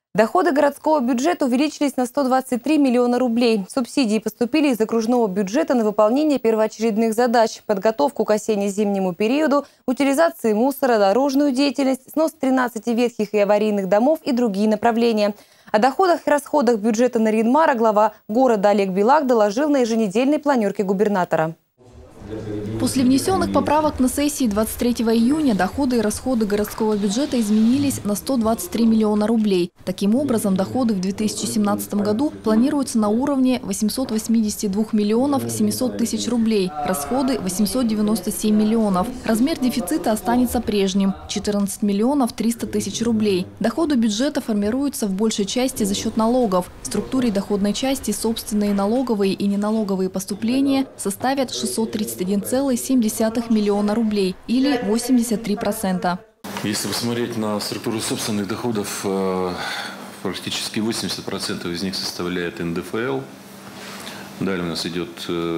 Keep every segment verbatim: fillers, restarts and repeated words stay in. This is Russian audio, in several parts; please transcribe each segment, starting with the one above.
Доходы городского бюджета увеличились на сто двадцать три миллиона рублей. Субсидии поступили из окружного бюджета на выполнение первоочередных задач: подготовку к осенне-зимнему периоду, утилизации мусора, дорожную деятельность, снос тринадцати ветхих и аварийных домов и другие направления. О доходах и расходах бюджета Нарьян-Мара глава города Олег Билак доложил на еженедельной планерке губернатора. После внесенных поправок на сессии двадцать третьего июня доходы и расходы городского бюджета изменились на сто двадцать три миллиона рублей. Таким образом, доходы в две тысячи семнадцатом году планируются на уровне восьмисот восьмидесяти двух миллионов семисот тысяч рублей, расходы – восемьсот девяносто семь миллионов. Размер дефицита останется прежним – четырнадцать миллионов триста тысяч рублей. Доходы бюджета формируются в большей части за счет налогов. В структуре доходной части собственные налоговые и неналоговые поступления составят шестьсот тридцать один целых семь десятых миллиона рублей или восемьдесят три процента. Если посмотреть на структуру собственных доходов, практически восемьдесят процентов из них составляет эн дэ эф эл. Далее у нас идет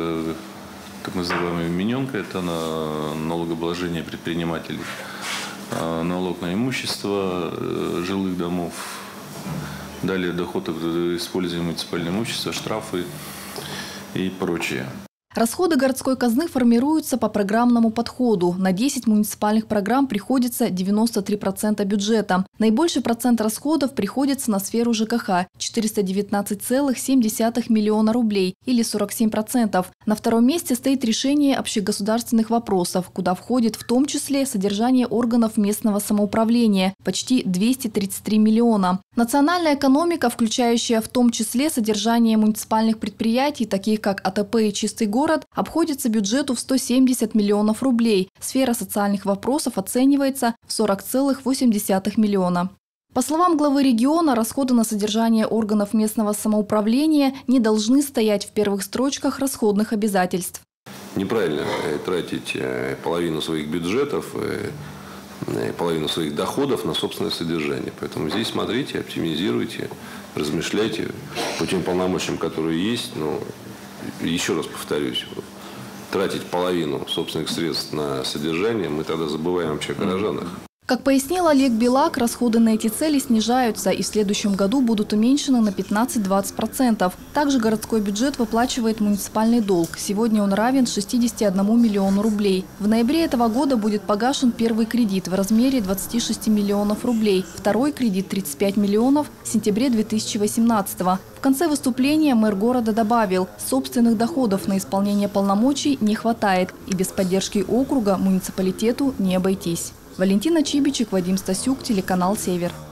так называемая миненка, это на налогообложение предпринимателей, налог на имущество жилых домов. Далее доход от использования муниципального имущества, штрафы и прочее. Расходы городской казны формируются по программному подходу. На десять муниципальных программ приходится девяносто три процента бюджета. Наибольший процент расходов приходится на сферу жэ ка ха – четыреста девятнадцать целых семь десятых миллиона рублей или сорок семь процентов. На втором месте стоит решение общегосударственных вопросов, куда входит в том числе содержание органов местного самоуправления – почти двести тридцать три миллиона. Национальная экономика, включающая в том числе содержание муниципальных предприятий, таких как а тэ пэ и «Чистый город», Город обходится бюджету в сто семьдесят миллионов рублей. Сфера социальных вопросов оценивается в сорок целых восемь десятых миллиона. По словам главы региона, расходы на содержание органов местного самоуправления не должны стоять в первых строчках расходных обязательств. Неправильно тратить половину своих бюджетов, половину своих доходов на собственное содержание. Поэтому здесь смотрите, оптимизируйте, размышляйте по тем полномочиям, которые есть. Но еще раз повторюсь, тратить половину собственных средств на содержание, мы тогда забываем вообще о горожанах. Как пояснил Олег Билак, расходы на эти цели снижаются и в следующем году будут уменьшены на пятнадцать-двадцать процентов. Также городской бюджет выплачивает муниципальный долг. Сегодня он равен шестидесяти одному миллиону рублей. В ноябре этого года будет погашен первый кредит в размере двадцати шести миллионов рублей. Второй кредит – тридцать пять миллионов в сентябре две тысячи восемнадцатого. В конце выступления мэр города добавил, собственных доходов на исполнение полномочий не хватает и без поддержки округа муниципалитету не обойтись. Валентина Чибичек, Вадим Стасюк, телеканал «Север».